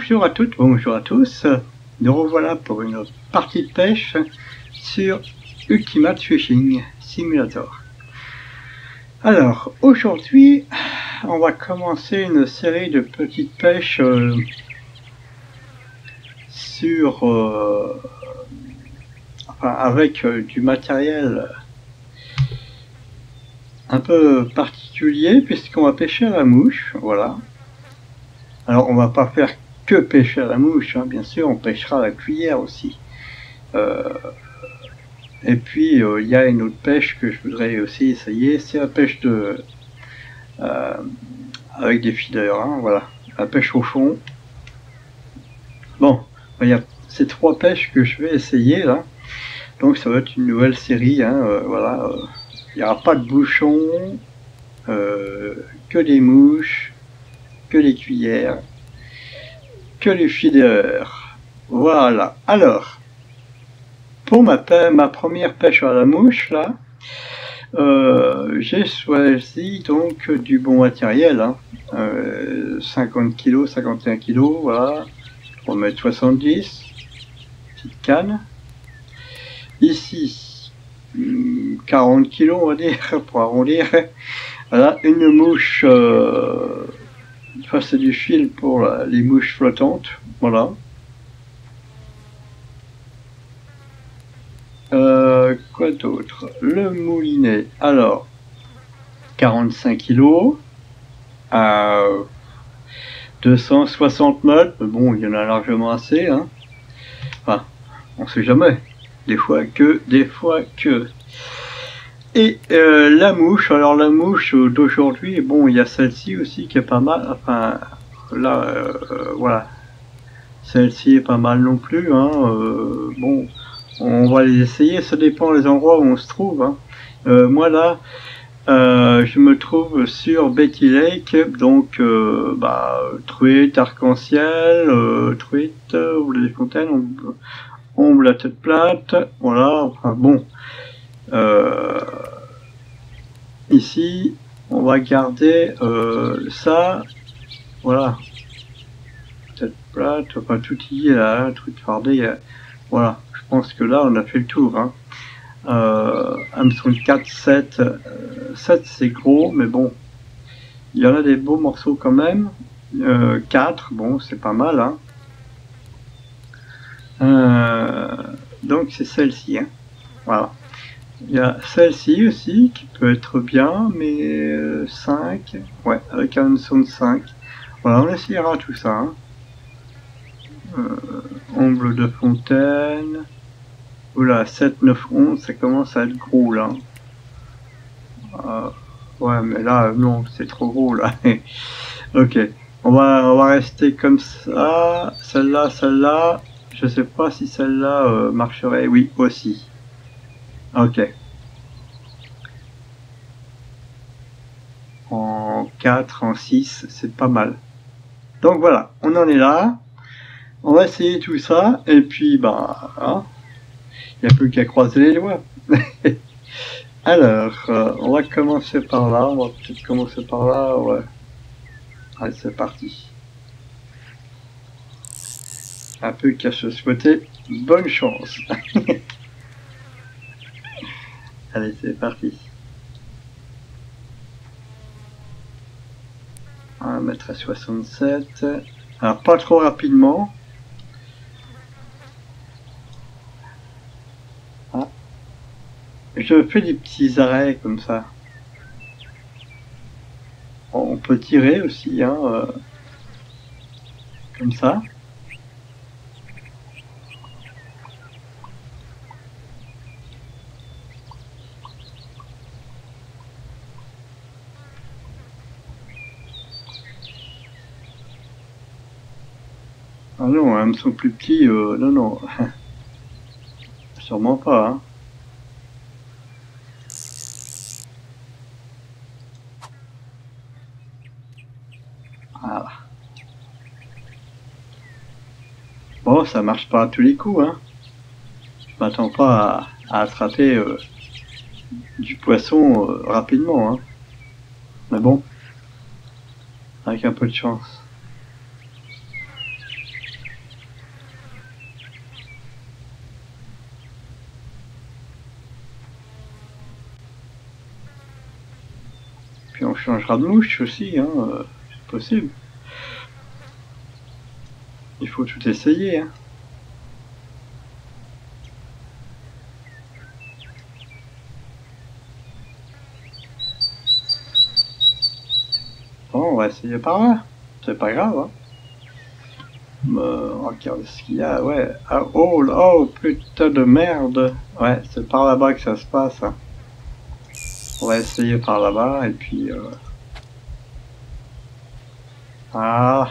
Bonjour à toutes, bonjour à tous. Nous revoilà pour une partie de pêche sur Ultimate Fishing Simulator. Alors, aujourd'hui, on va commencer une série de petites pêches avec du matériel un peu particulier, puisqu'on va pêcher à la mouche, voilà. Alors, on va pas faire que pêcher à la mouche, hein, bien sûr, on pêchera à la cuillère aussi. Et puis, il y a une autre pêche que je voudrais aussi essayer, c'est la pêche avec des feeders, hein, voilà, la pêche au fond. Bon, il y a ces trois pêches que je vais essayer là, donc ça va être une nouvelle série, hein, voilà. Il n'y aura pas de bouchons, que des mouches, que des cuillères, que les feeders. Voilà. Alors, pour ma première pêche à la mouche, là, j'ai choisi donc du bon matériel, hein. 50 kg, 51 kg, voilà, 3,70 m, petite canne. Ici, 40 kg, on va dire, pour arrondir. Voilà, une mouche, c'est du fil pour les mouches flottantes, voilà. Quoi d'autre? Le moulinet, alors 45 kg à 260 mètres, mais bon, il y en a largement assez, hein. Enfin, on sait jamais, des fois que. Et la mouche, alors la mouche d'aujourd'hui, bon, il y a celle-ci aussi qui est pas mal, enfin, là, voilà, celle-ci est pas mal non plus, hein, bon, on va les essayer, ça dépend des endroits où on se trouve, hein. Moi là, je me trouve sur Betty Lake, donc truite, arc-en-ciel, truite, ou des fontaines, ombre la tête plate, voilà, enfin bon. Ici, on va garder ça, voilà, tête plate, enfin tout y est là, hein, truc fardé, voilà. Je pense que là, on a fait le tour, hein. Hameçon 4, 7, 7 c'est gros, mais bon, il y en a des beaux morceaux quand même. 4, bon, c'est pas mal, hein. Donc c'est celle-ci, hein. Voilà. Il y a celle-ci aussi qui peut être bien, mais 5, ouais, avec un hameçon de 5. Voilà, on essayera tout ça, hein. Ombre de fontaine. Oula, 7, 9, 11, ça commence à être gros là. Ouais, mais là, non, c'est trop gros là. Ok, on va rester comme ça. Celle-là, je sais pas si celle-là marcherait. Oui, aussi. Ok. En 4, en 6, c'est pas mal. Donc voilà, on en est là. On va essayer tout ça, et puis, bah, hein, il n'y a plus qu'à croiser les doigts. Alors, on va commencer par là, on va peut-être commencer par là, ouais. Allez, c'est parti. Un peu qu'à se souhaiter bonne chance. Allez, c'est parti. On va mettre à 67. Alors, pas trop rapidement. Ah. Je fais des petits arrêts comme ça. On peut tirer aussi, hein, comme ça. Ah non, elles sont plus petits, non, non. Sûrement pas, hein. Voilà. Bon, ça marche pas à tous les coups, hein. Je m'attends pas à attraper du poisson rapidement, hein. Mais bon, avec un peu de chance. changera de mouche aussi, hein, c'est possible. Il faut tout essayer, hein. Bon, on va essayer par là. C'est pas grave, hein. Regarde ce qu'il y a, ouais. Ah, oh, oh, putain de merde. Ouais, c'est par là-bas que ça se passe, hein. On va essayer par là-bas, et puis... Ah.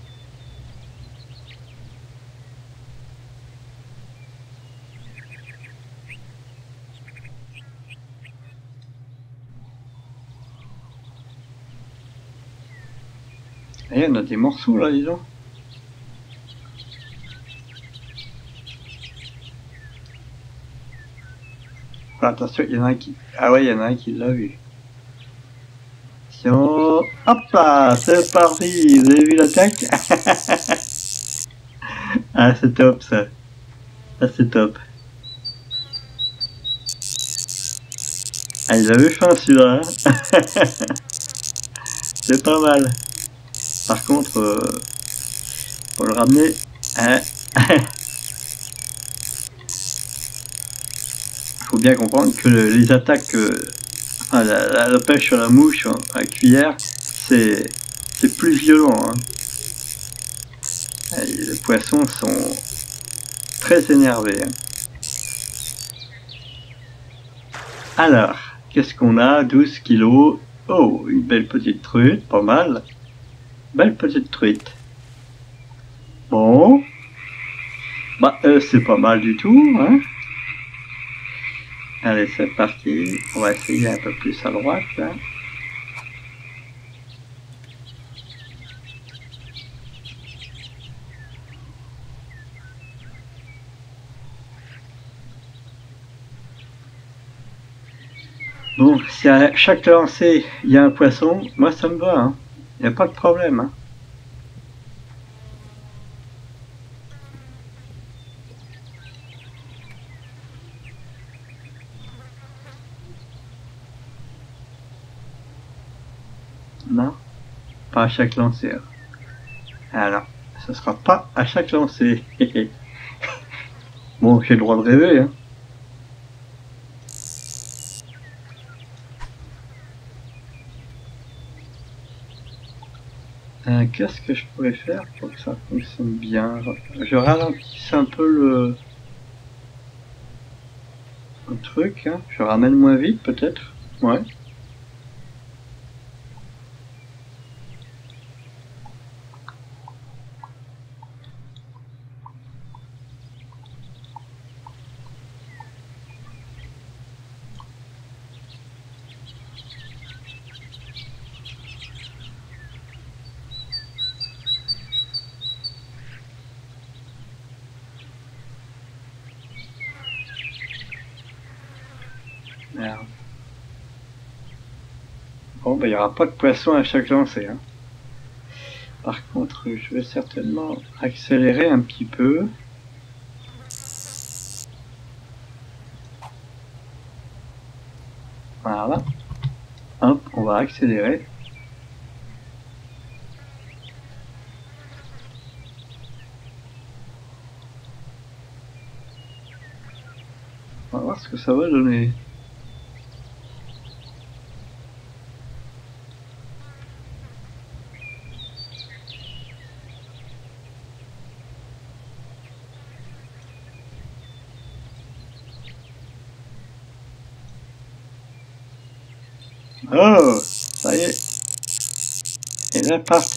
Et on a des morceaux, là, dis donc. Attention, il y en a un qui... Ah ouais, il y en a un qui l'a vu. Attention... Hop là, c'est parti. Vous avez vu l'attaque? Ah, c'est top, ça. Ça, c'est top. Ah, il avait faim, celui-là. Hein. C'est pas mal. Par contre, pour le ramener... Hein. Faut bien comprendre que les attaques... la pêche sur la mouche à la cuillère, c'est plus violent. Hein. Les poissons sont très énervés. Hein. Alors, qu'est-ce qu'on a? 12 kilos. Oh, une belle petite truite, pas mal. Belle petite truite. Bon. Bah, c'est pas mal du tout, hein. Allez, c'est parti. On va essayer un peu plus à droite, là. Bon, si à chaque lancée, il y a un poisson, moi ça me va, hein. Il n'y a pas de problème, hein. Non, pas à chaque lancée. Alors, ce sera pas à chaque lancée. Bon, j'ai le droit de rêver, hein. Qu'est-ce que je pourrais faire pour que ça fonctionne bien? Je ralentisse un peu le truc, hein. Je ramène moins vite peut-être. Ouais. Merde. Bon, bah, il n'y aura pas de poisson à chaque lancée, hein. Par contre, je vais certainement accélérer un petit peu. Voilà. Hop, on va accélérer. On va voir ce que ça va donner. Oh, ça y est. Il est parti.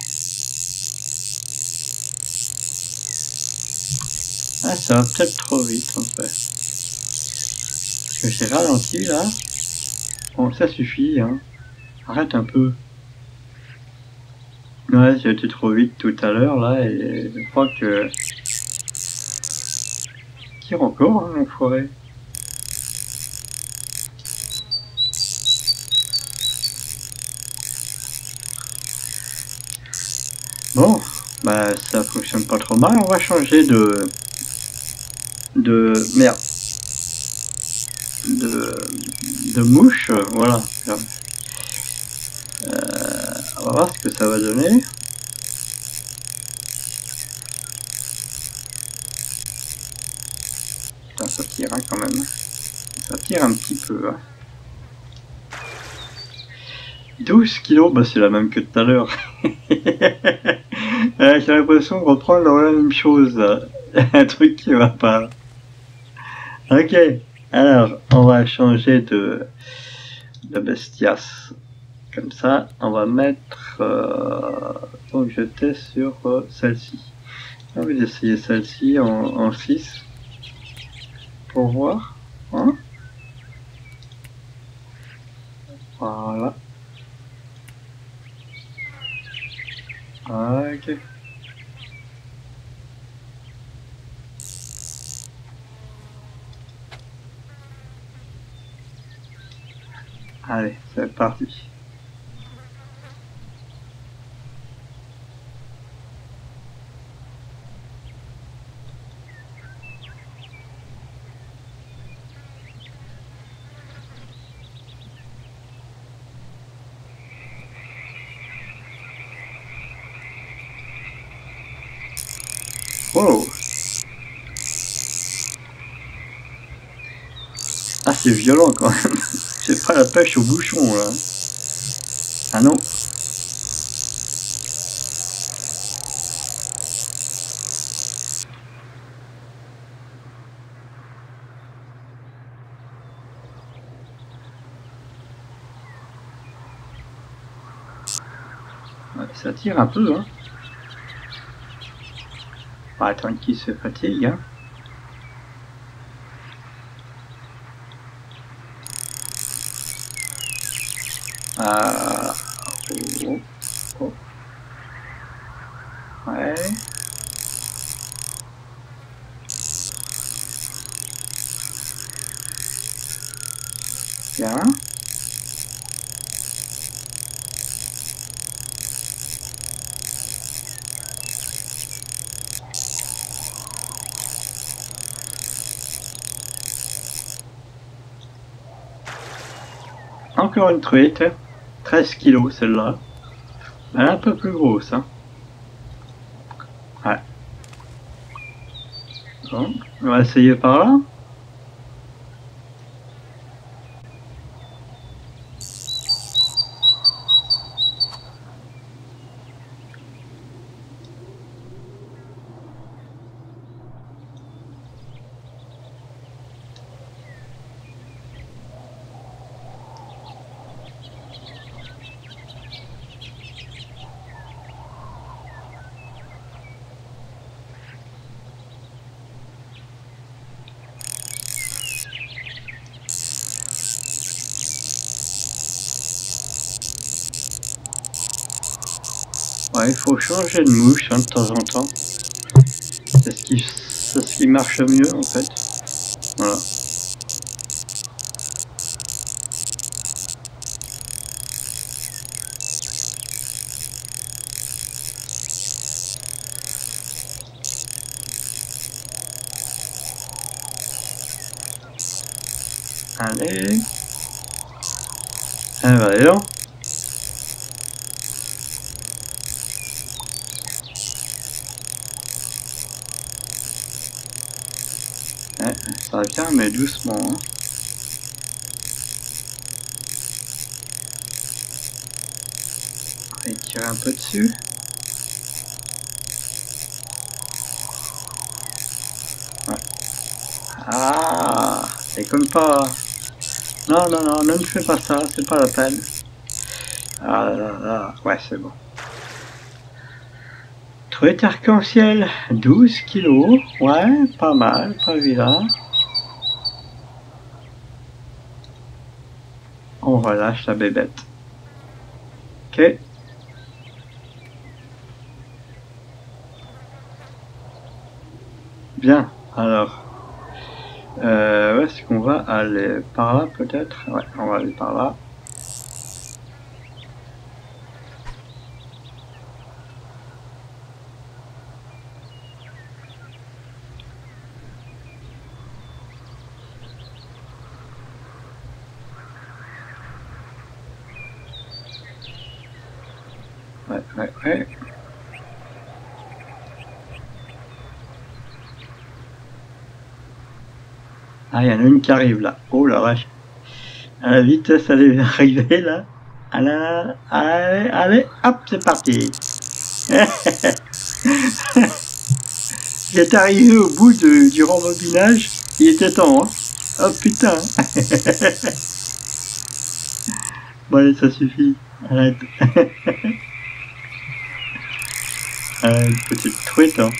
Ah, ça va peut-être trop vite en fait. Parce que j'ai ralenti là. Bon, ça suffit, hein. Arrête un peu. Ouais, j'ai été trop vite tout à l'heure là et je crois que... Tire encore, hein, l'enfoiré. Bon, bah ça fonctionne pas trop mal, on va changer de merde. De mouche, voilà. On va voir ce que ça va donner. Putain, ça tire hein, quand même. Ça tire un petit peu. Hein. 12 kilos, bah c'est la même que tout à l'heure. J'ai l'impression de reprendre la même chose. Un truc qui va pas. Ok, alors on va changer de bestias. Comme ça, on va mettre. Donc j'étais sur celle-ci. J'ai envie d'essayer celle-ci en 6 pour voir. Hein, voilà. Ok. Allez, c'est parti. Wow. Ah, c'est violent quand même. C'est pas la pêche au bouchon là. Ah non. Ouais, ça tire un peu, hein. Pas attendre qu'il se fatigue, hein. Ah. Oh. Oh. Ouais. Bien. Encore une truite. 13 kilos celle-là. Elle est un peu plus grosse, hein. Ouais. Bon, on va essayer par là. Ouais, il faut changer de mouche hein, de temps en temps. C'est ce qui marche mieux en fait. Voilà. Allez. Ah bah alors. Ouais, ça vient mais doucement. Hein. On va tirer un peu dessus. Ouais. Ah, déconne pas. Non, non, non, ne me fais pas ça, c'est pas la peine. Ah là là là, ouais, c'est bon. Truite arc-en-ciel, 12 kilos. Ouais, pas mal, pas vilain. On relâche la bébête. Ok. Bien, alors. Où est-ce qu'on va aller? Par là peut-être? Ouais, on va aller par là. ouais. Ah, il y en a une qui arrive là. Oh la vache. À la vitesse, elle est arrivée là. Allez, hop, c'est parti. J'étais arrivé au bout du rembobinage. Il était temps, hein. Oh putain. Bon allez, ça suffit. Arrête. Une petite truite, hein.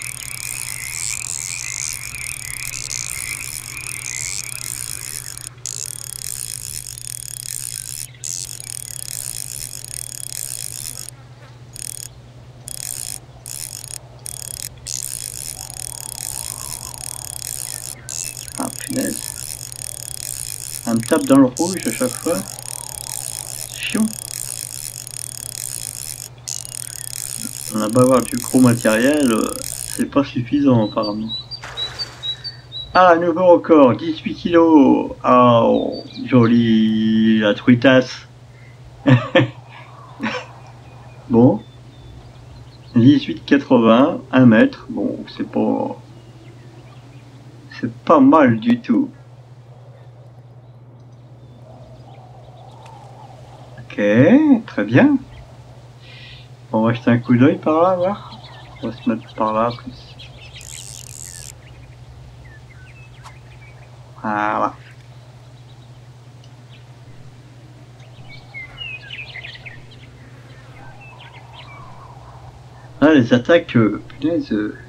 Ah punaise. Elle me tape dans le rouge à chaque fois. C'est chiant. On a beau avoir du gros matériel, c'est pas suffisant apparemment. Ah, nouveau record, 18 kilos. Oh, joli, la truitasse. Bon. 18,80, 1 mètre. Bon, c'est pas... C'est pas mal du tout. Ok, très bien. On va jeter un coup d'œil par là, voir. On va se mettre par là plus. Voilà. Ah, les attaques, punaise,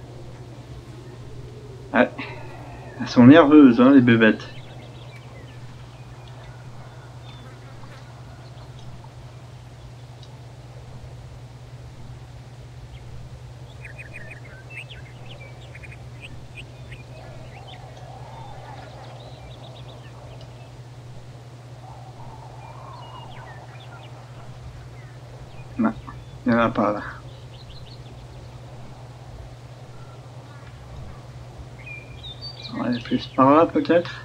ah, elles sont nerveuses, hein, les bébêtes. Non, il n'y en a pas là. On va aller plus par là peut-être.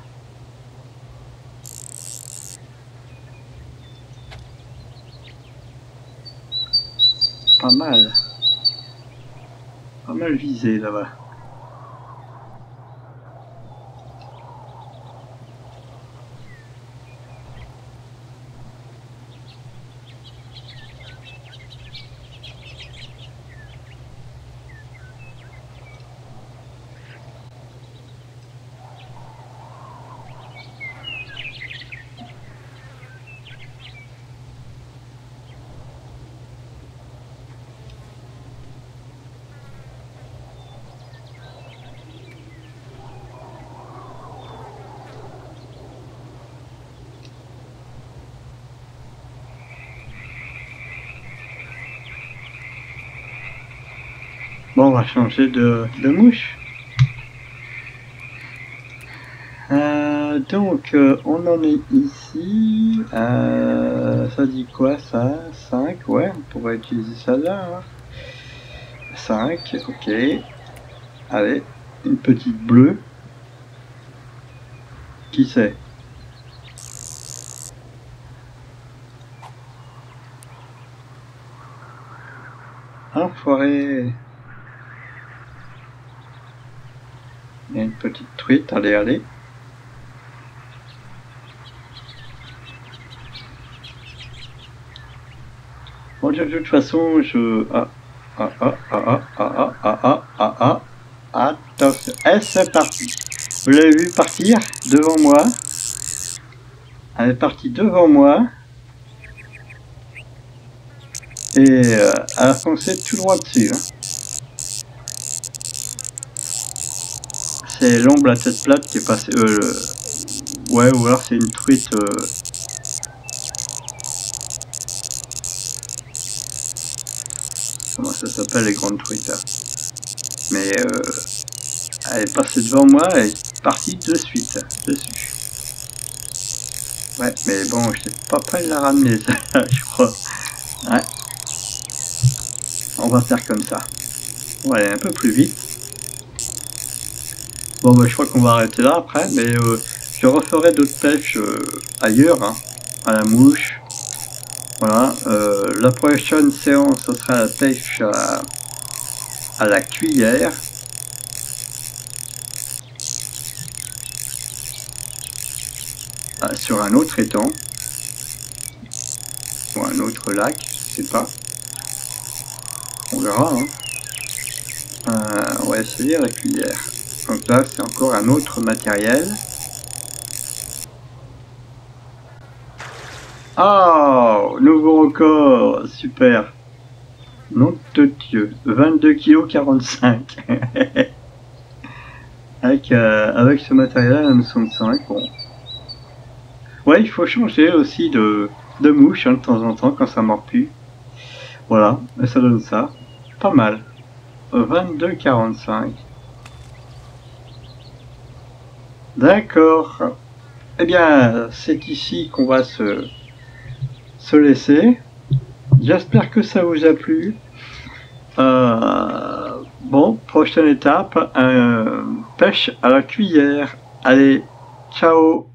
Pas mal. Pas mal visé là-bas. Bon, on va changer de mouche. Donc, on en est ici. Ça dit quoi ça? 5, ouais, on pourrait utiliser ça là. Hein. 5, ok. Allez, une petite bleue. Qui c'est? Enfoiré. Il y a une petite truite, allez, allez. Bon, de toute façon, je... Attention. Et c'est parti. Vous l'avez vu partir devant moi. Elle est partie devant moi. Et elle a foncé tout droit dessus. Hein. C'est l'ombre à tête plate qui est passée... Ouais, ou alors c'est une truite... Comment ça s'appelle les grandes truites là. Mais elle est passée devant moi, elle est partie de suite, dessus. Ouais, mais bon, je sais pas prêt de la ramener, ça, je crois. Ouais. On va faire comme ça. On va aller un peu plus vite. Bon, bah, je crois qu'on va arrêter là après, mais je referai d'autres pêches ailleurs, hein, à la mouche. Voilà, la prochaine séance, ce sera la pêche à la cuillère. Sur un autre étang. Ou un autre lac, je sais pas. On verra, hein. On va essayer la cuillère. Donc là, c'est encore un autre matériel. Oh, nouveau record, super. Nom de Dieu, 22 kg 45. avec ce matériel, nous sommes 5. Bon. Ouais, il faut changer aussi de mouche hein, de temps en temps quand ça mord plus. Voilà, et ça donne ça. Pas mal. 22 45. D'accord. Eh bien, c'est ici qu'on va se laisser. J'espère que ça vous a plu. Bon, prochaine étape, pêche à la cuillère. Allez, ciao!